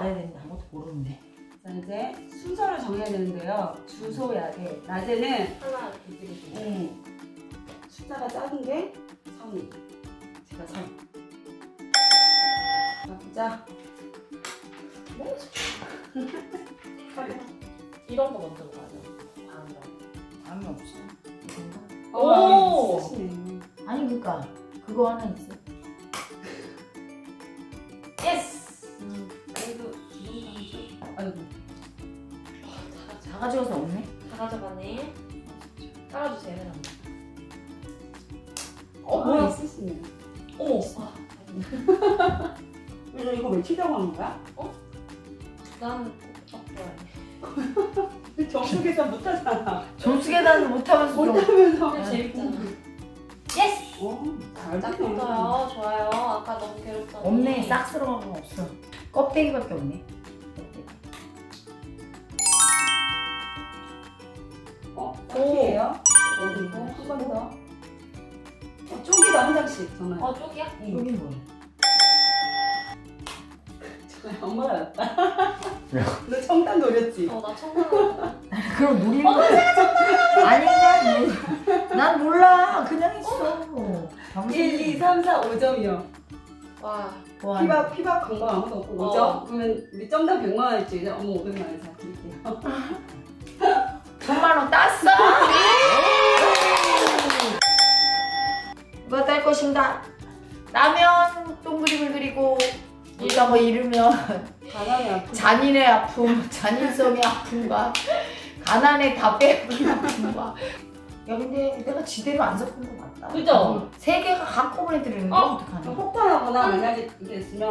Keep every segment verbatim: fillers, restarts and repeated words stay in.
알아야 되는데 아무것도 모르는데. 자, 이제 순서를 정해야 되는데요. 주소야 돼. 낮에는 하나 이렇게 드리고. 음, 숫자가 작은 게 삼이. 제가 삼. 자, 보자. 이런 거 먼저 봐요. 다음 감이 없어. 이건가? 오! 쓰시네. 아니 그니까 그거 하나 있어. 예스! 음, 그래도 이런 거는 좀. 아이고. 다 가져가서 없네. 다 가져가네. 깔아주세요, 해랑. 어, 뭐야? 쓰시네. 어머! 왜 이거 왜 치자고 하는 거야? 나는 꼭 좋아해. 점수 계산 못하잖아. 점수 계산을 못하면서 좀. 못하면서. 근데 재밌잖아. 예스! 어, 잘 딱 됐네. 붙어요. 좋아요. 아까 너무 괴롭잖아. 없네. 싹스러운 건 없어. 껍데기밖에 없네. 껍데기. 어, 딱이에요. 그리고 한 번 더. 어, 쪽이다 한 장씩 정말. 어, 쪽이야? 여기 뭐야? 정말 엄마가 낫다. 너 청단 노렸지? 어, 나 청소하고. 그럼 노리는 거야. 아니 난, 난 몰라. 그냥 있어. 일, 이, 삼, 사, 오 점이요. 와. 와, 피박, 피박 건강 아무도 없고 오 점? 어. 그러면 우리 점당 백만 원일지 이제 어머 오백만 원 잘 드릴게요. 천만 원 땄어. 뭐 딸 것인가? 라면 동그림을 그리고 우리가 뭐 이르면 가난이 아프다. 잔인의 아픔, 잔인성의 아픔과 가난의 다 빼앗긴 아픔과. 야 근데 내가 지대로 안 섞은 거 맞다. 그죠? 세 개가 한꺼번에 들어있는 거 어? 어떡하냐? 폭발하거나 만약에 이게 있으면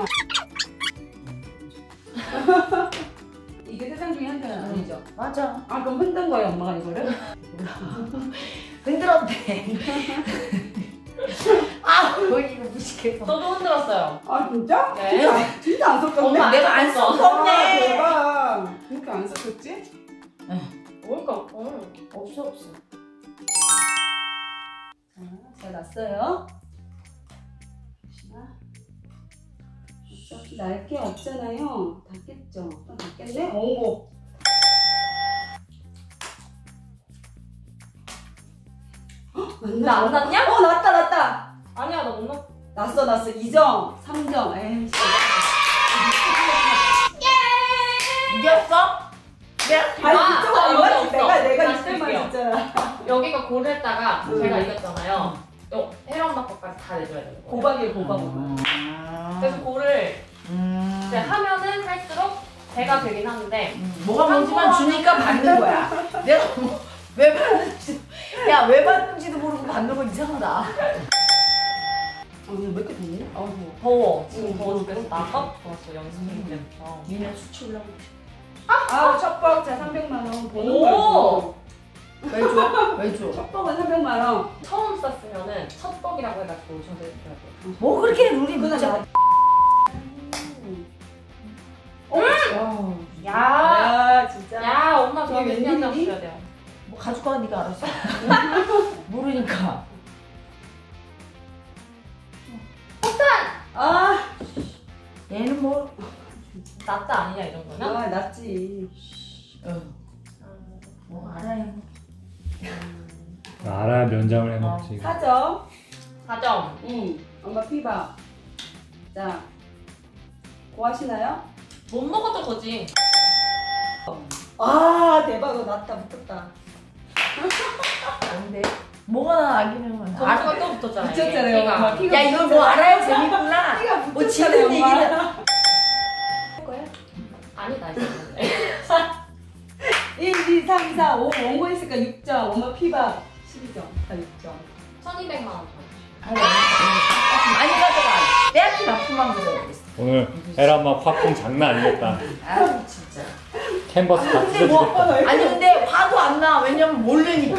이게 세상 중에 한 개는 아니죠? 맞아. 아 그럼 흔든 거예요 엄마가 이거를? 흔들었대. 아 거의 이거 무식해서. 저도 흔들었어요. 아 진짜? 네. 진짜, 진짜 안 섞었네? 엄마, 내가 안 섞었어. 아, 섞었네. 대박. 그렇게 안 섞었지? 뭘까? 어. 없어 없어. 자, 잘 났어요. 어차피 날게 없잖아요. 닿겠죠? 또 닿겠네? 오. 나 안 났냐? 어 났다 났다. 아니야, 나 못 났. 났어 났어. 이 점, 삼 점. 에이씨. 이겼어? 내가 아니 아, 그쪽은 아, 안 여기 맞지. 없어. 내가 내가 다시 이틀만 드릴게요. 했잖아. 여기가 고르했다가 음. 제가 이겼잖아요. 요 혜령 엄마 것까지 다 내줘야 되는 거예요. 고박이에요 고박. 아. 그래서 고를 음. 이제 하면은 할수록 배가 되긴 하는데 음, 뭐가 뭔지만 주니까 받는 거야. 내가 뭐, 왜 받는지, 야, 왜 받는지도 모르고 받는 거 이상하다. 아 이거 몇 개 됐니? 아 뭐. 더워. 지금 음, 더워 음, 죽겠어. 음. 나 아까부터 좋았어. 연습생 때부터. 니네 수치려고. 아 첫벅자 삼백만 원 보는 오! 거고. 왜 줘? 왜 줘? 첫벅은 삼백만 원. 처음 쌌으면은 첫 뻑이라고 해가지고 전해드려야 돼요. 뭐 그렇게 룰이 그건 문자. 나. 어? 야! 야 진짜. 야, 엄마 저한테 이게 피한 장 웬일이니? 줘야 돼요. 뭐 가져가, 네가 알았어. 모르니까. 아, 얘는 뭐, 낫다 아니냐 이 정도면? 아 낫지. 어, 뭐 알아요. 알아야 면장을 해먹지. 사 점. 사 점. 응. 엄마 피박. 자, 고하시나요? 못 먹었던 거지. 아 대박, 너 낫다 붙었다. 근데 뭐가 나 아기는 거야. 점수가 또 붙었잖아요. 붙였잖아요. 얘가. 엄마. 피가 야, 이걸 뭐 알아야 재밌구나. 피가 뭐 붙었잖아요. 지금 엄마. 얘기는. 아니다 이제. 일, 이, 삼, 사, 오. 원고 있으니까 육 점. 엄마 피박 십이 점. 다 육 점. 천이백만 원 더. 아니, 많이 가져가. 빼앗긴 아픔만 그려야겠어. 오늘 에라 엄마 화풍 장난 아니겠다. 아유, 진짜. 캔버스 다 근데 뭐, 찢어지겠다. 아니 근데 화도 안 나. 왜냐면 모르니까.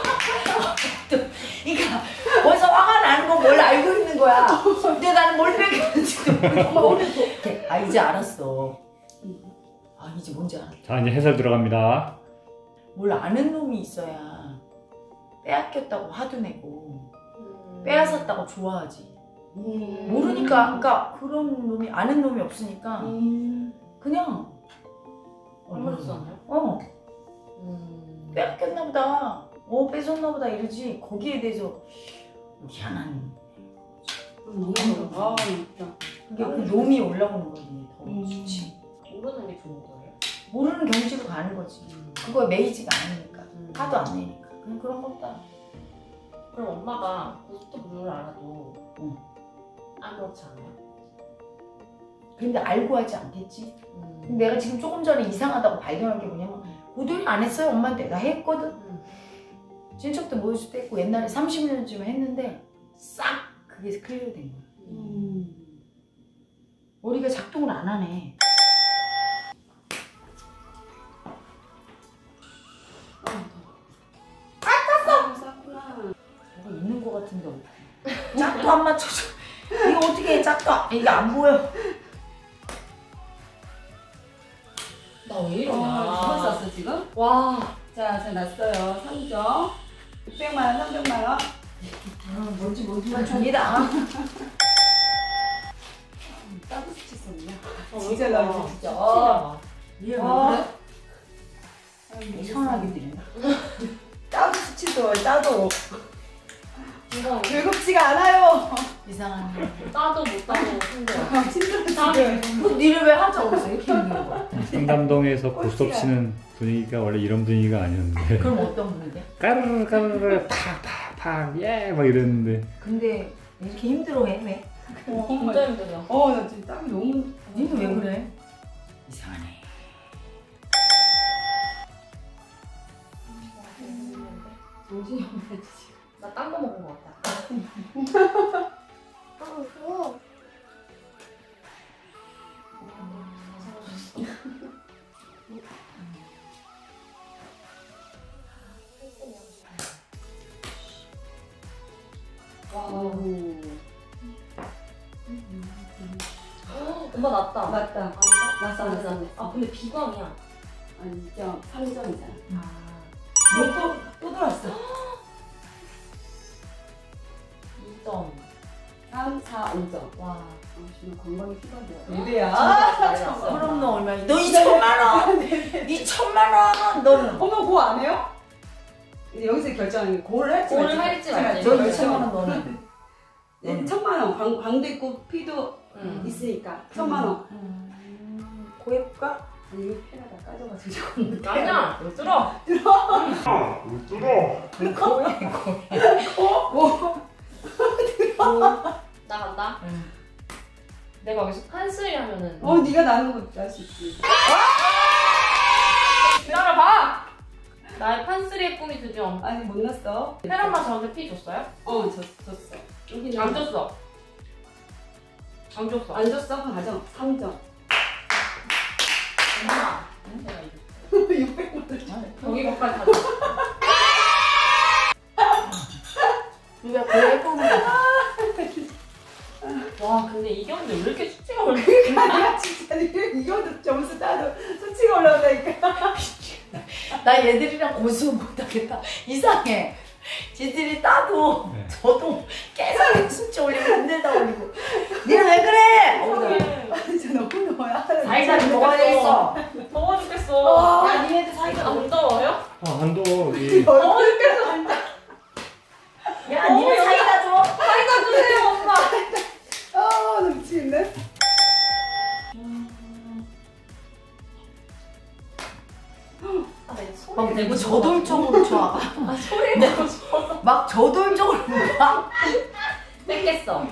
그러니까 벌써 화가 나는 건 뭘 알고 있는 거야. 근데 나는 뭘 빼앗겼는지도 모르고. 이렇게, 아 이제 알았어. 아 이제 뭔지 알았어. 자 이제 해설 들어갑니다. 뭘 아는 놈이 있어야 빼앗겼다고 화도 내고 빼앗았다고 좋아하지. 음. 모르니까, 그러니까 그런 놈이 아는 놈이 없으니까 음. 그냥 아무렇지도 않아요? 어 음. 뺏겼나 보다 어 뺏었나 보다 이러지 거기에 대해서 희한한 아 진짜. 그게 그 놈이 올라오는 거지 더 음. 좋지 모르는 게 좋은 거예요? 모르는 경지로 가는 거지 그거 메이지가 아니니까 음. 화도 안 내니까 그냥 그런 거다. 그럼 엄마가 고스톱 룰을 알아도 응. 아무렇지 않아요? 근데 알고 하지 않겠지? 음. 근데 내가 지금 조금 전에 이상하다고 발견한 게 뭐냐면 고돌이 안 했어요 엄마한테. 나 했거든. 음. 친척도 모였을 때 했고 옛날에 삼십 년쯤에 했는데 싹 그게 클리어 된 거야. 음. 머리가 작동을 안 하네. 뭐가 있는 거 같은데 어떡해. 짝도 안 맞춰줘. 이거 어떻게 해 짝도 안, 이게 안 보여. 나 왜 이러냐? 어, 두번 썼어 지금? 와. 자, 잘 났어요. 삼 점. 육백만 원, 삼백만 원. 아, 뭔지 모르지만 종이다. 따도 수치 썼냐? 어, 진짜 이거 나 진짜. 진짜. 진짜. 아, 그래? 이상하게 들린다. 따도 수치도 따도 이거 즐겁지가 않아요. 이상한. 따도 못 따도 힘들어. 힘들어 따도 지금. 뭐 니를 왜 하자고 했어? 이렇게 힘든 거야. 상담동에서 고스톱 치는 분위기가 원래 이런 분위기가 아니었는데 그럼 어떤 분인데? 까르르 까르르 팍팍팍 예 막 이랬는데 근데 이렇게 힘들어해 왜? 어, 진짜 힘들어. 어, 나 지금 땀이 너무. 니는 왜 그래? 이상하네. 정신이 없네 지금. 나 딴 거 먹은 거 같아. 와. 엄마 났다. 맞다. 아닌가? 났어, 났어. 났어. 아 근데 비광이야. 아니, 이 점, 삼 점이잖아. 너또 또 들어왔어. 이 점. 삼, 사, 오 점. 와. 아, 정말 건강이 필요하대요. 진짜 이래야. 잘 났어. 그럼 너 얼마? 너 이천만 원. 이천만 원. 너는 엄마 고 안 해요? 이제 여기서 결정하는 게 고를 할지 고를 할지 말지. 너 이천만 원 너는. 네, 천만 원. 광, 광도 있고 피도 응. 있으니까 천만 원. 음, 고해볼까? 아니 이거 펜에다 까져가지고 아니야. 들어. 고해 고해. 나 간다. 응. 내가 여기서 판스리 하면은. 어 네가 나는 것도 할 수 있지. 기다려봐. 나의 판스리의 꿈이 드디어. 아니 못 났어. 페란마 저한테 피 줬어요? 어 줬, 줬어. 여기는 안 줬어. 안 줬어. 안 줬어? 그럼 가져. 삼 점. 엄마. 내가 이겼어. 육백만 원. 여기 것까지 다 줬어. 우리가 고해 꿈을. 와 근데 이겼는데 왜 이렇게 수치가 올라? 내가 진짜 이거도 점수 따도 수치가 올라온다니까. 나 얘들이랑 고수 못하겠다. 이상해. 지들이 따도 네. 저도 계속 수치 올리고 힘들다 올리고. 니는 왜 그래? 어머나. 아 진짜 너무 너야. 사이다 먹어야 되겠어. 더워 죽겠어. 야 니네들 사이다 안 더워요? 아 한도 이 더워 죽겠어 진짜. 야 니네 사이다 줘. 사이다 주세요 엄마. 아, 나 미치겠네. 아, 나 이거 소리 막 내고 내고 싶어. 저돌적으로 줘. 아 소리 내고 싶어. 막 저돌적으로 봐. 뺏겠어.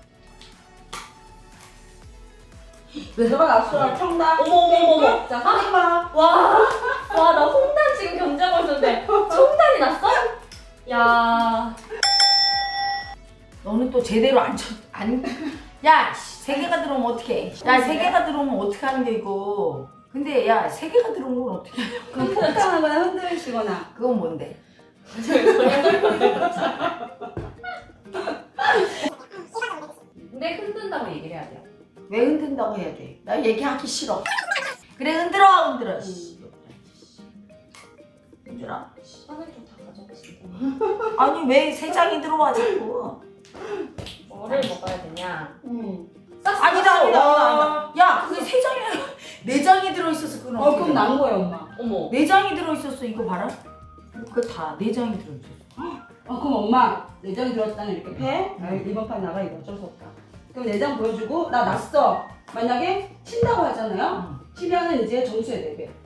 너가 납수랑 청다. 어머 어머 어머 어머. 자, 삼만. 와, 와, 나 홍단 지금 견제하고 있었는데 홍단이 났어? 야, 너는 또 제대로 안 쳐. 안. 야, 세 개가 들어오면 어떡해. 야, 세 개가 들어오면 어떻게 하는 게 이거. 근데 야, 세 개가 들어오는 건 어떻게 해. 그럼 폭탄하거나 흔들시거나. 그건 뭔데? 근데 흔든다고 얘기를 해야 돼요. 왜 흔든다고 해야 돼? 나 얘기하기 싫어. 그래, 흔들어, 흔들어. 씨. 흔들어. 손을 좀 다 가져가시고. 아니, 왜 세 장이 들어와, 자꾸. 뭐를 먹어야 되냐? 응. 아니다, 아니다, 아니다. 야, 그게 세 장이, 내장이 들어있어서 그건 어 어떻게 그럼 난 거예요 엄마. 어머. 내장이 들어있었어. 이거 봐라. 그거 다 내장이 들어있었어. 어 그럼 엄마 내장이 들었다는 이렇게 패? 아, 이번 판 나가 이거 어쩔 수 없다. 그럼 내장 보여주고 나 났어. 만약에 친다고 하잖아요. 치면은 이제 점수에 네 배.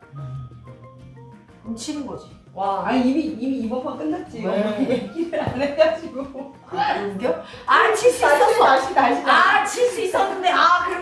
그럼 치는 거지. 와. 아니 이미 이미 이번 판 끝났지. 왜? 엄마 얘기를 안 해가지고. 아, 웃겨? 아, 칠 수 다시 있었어. 다시 다시. 아, 칠 수 있었는데. 아, 그럼.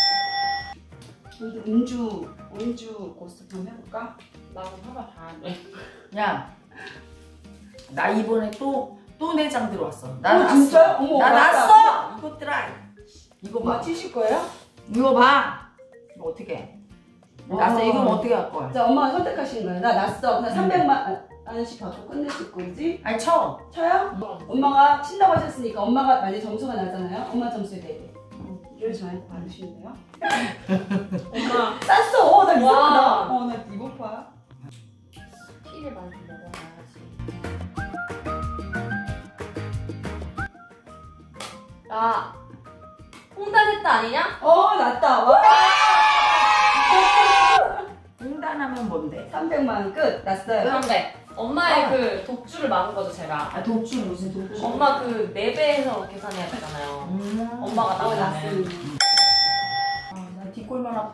우리 은주 은주 고스톱 한번 해볼까? 나도 하나 봐야 야, 나 이번에 또, 또 내장 들어왔어. 나 어, 났어. 진짜요? 어머, 나 맞다. 났어! 이것들아. 이거 엄마 봐. 치실 거예요? 이거 봐. 이거 어떻게 해? 났어. 이거 어떻게 할 거야? 자 엄마가 선택하시는 거예요. 나 났어. 그냥 삼백만 원씩 받고 끝내실 건지. 아니, 쳐. 쳐요? 엄마가 친다고 하셨으니까 엄마가 만약 점수가 나잖아요. 엄마 점수에 네 배. 이걸 저한테 받으시면 돼요. 엄마. 쌌어. 어, 나 와. 이상하다. 어, 나 이번 판. 피를 많이 먹어놔야지. 야, 홍단했다 아니냐? 어, 났다. 와. 공단하면 뭔데? 삼백만 원 끝. 났어요. 그런데 엄마의 어. 그 독주를 막은 거죠 제가. 아, 독주 무슨 독주? 엄마 그 네 배에서 계산해야 되잖아요. 음. 엄마가 어, 나가면. 났습니다. 아, 나 뒷골만 아파.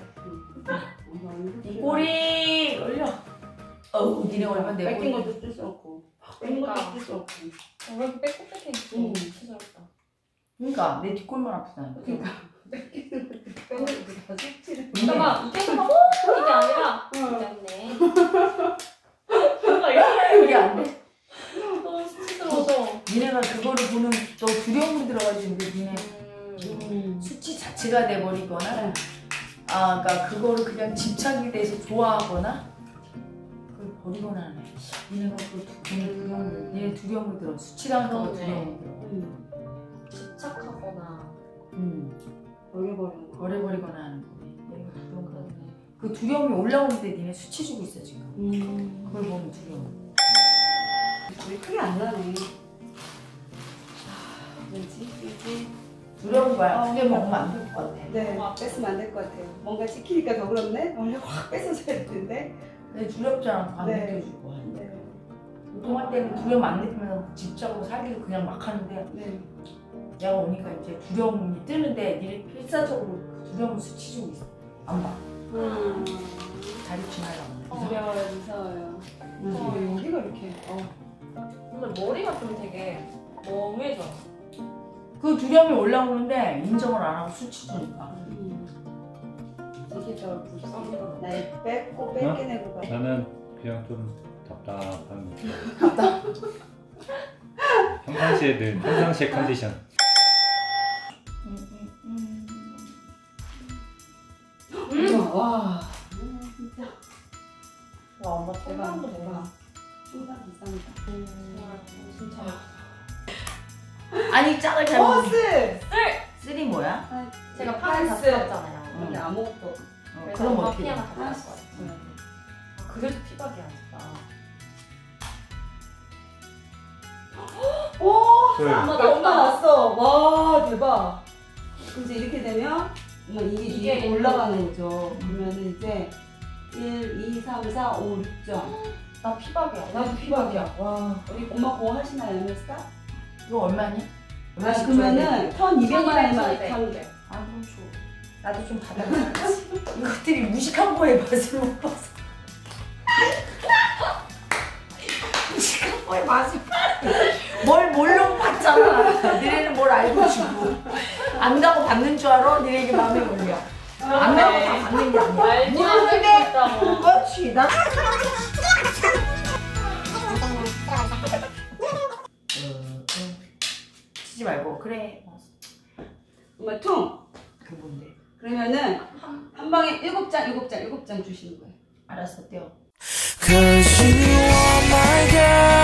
이 이 꼬리 올려. 어우, 니네 얼마 내 뺏긴 꼬리. 것도 쓸 수 없고. 뺏긴 그러니까. 것도 쓸 수 없고. 왜 이렇게 빽빽빽해 있어? 음. 치졸었다. 그러니까 내 뒷골만 아프다니까. 그러니까 뺏기는 것도 뺏는 것도 다 색칠을. 잠깐만 이게 잠깐 어? 이게 아니라 이게 아니네. 뭔가 이렇게 이게 안 돼. 너무 수치스러워서. 니네가 그거를 보는 또 두려움이 들어가지고 니네 음. 수치 자체가 돼버리거나 아 그러니까 그거를 그냥 집착이 돼서 좋아하거나 그걸 버리거나 하네. 니네가 그 두려움 니네 두려움이 들어. 수치당할까 봐 그러네. 두려움이 들어. 음. 집착하거나. 음. 버려버리는 거. 버려버리거나 하는 거네. 얘가 그런 거네. 그 두려움이 올라오는데 니네 수치 주고 있어 지금. 음. 그걸 보면 두려워. 우리 크게 안 나네. 왠지 왠지. 두려운 거야. 어, 크게 먹으면 안 될 것 같아. 네, 뺏으면 안 될 것 같아요. 뭔가 찍히니까 더 그렇네? 원래 확 뺏어줘야 되는데. 근데 두렵잖아. 안 네. 느껴지고. 네. 보통 할 때는 두려움 안 느끼면 집착으로 살기를 그냥 막 하는데 네. 내가 오니까 이제 두려움이 뜨는데 니네 필사적으로 그 두려움을 수치 주고 있어. 안 봐. 음. 자리 지나가고. 두려워요, 무서워요. 어. 음. 여기가 이렇게. 어. 근데 머리가 좀 되게 멍해져. 그 두려움이 올라오는데 인정을 안 하고 수치 주니까. 음. 이게 더 불쌍해. 날 뺏고 뺏겨내고 가. 나는 그냥 좀 답답한 거. 답답. 평상시에 늘 평상시의 컨디션. 음, 음, 음. 음. 와. 음, 진짜. 와 엄마 대박, 대박도 대박. 대박. 충당 비쌉니다. 진짜. 아니 짝을 잘못. 버스! 쓰리 뭐야? 아, 제가 판을 다 파이스. 썼잖아요. 근데 아무것도. 어, 그래서 그럼 엄마 어떻게? 피 하나 돼? 갖다 놨어요. 아, 그래도 피박이야 진짜. 오! 술. 엄마 엄마 나온다. 났어. 와, 대박. 그럼 이제 이렇게 되면 엄마 이게 이게 이게 올라가는 거죠. 그러면은 이제 일, 이, 삼, 사, 오, 육 점. 나 피박이야. 나도 피박이야. 와. 우리 엄마 그거 하시나요, 엠에스타? 이거 얼마니? 아, 그러면은 천 이백만 원만 천 참. 이백. 아 그럼 줘. 나도 좀 받아야지. 이것들이 무식한 거에 맛을 못 봐서. 무식한 거에 맛을 뭘 모르고 받잖아. 니네는 뭘 알고 주고. 안다고 받는 줄 알아? 니네에게 마음이 올려. 안다고 다 받는 게 아니야. 알지만 모르는데 있다고. 그렇지. 나. 치지 말고 그래. 엄마 퉁. 그 뭔데? 그러면은 한 방에 일곱 장, 일곱 장, 일곱 장 주시는 거예요. 알았어 떼어. Cause you are my girl.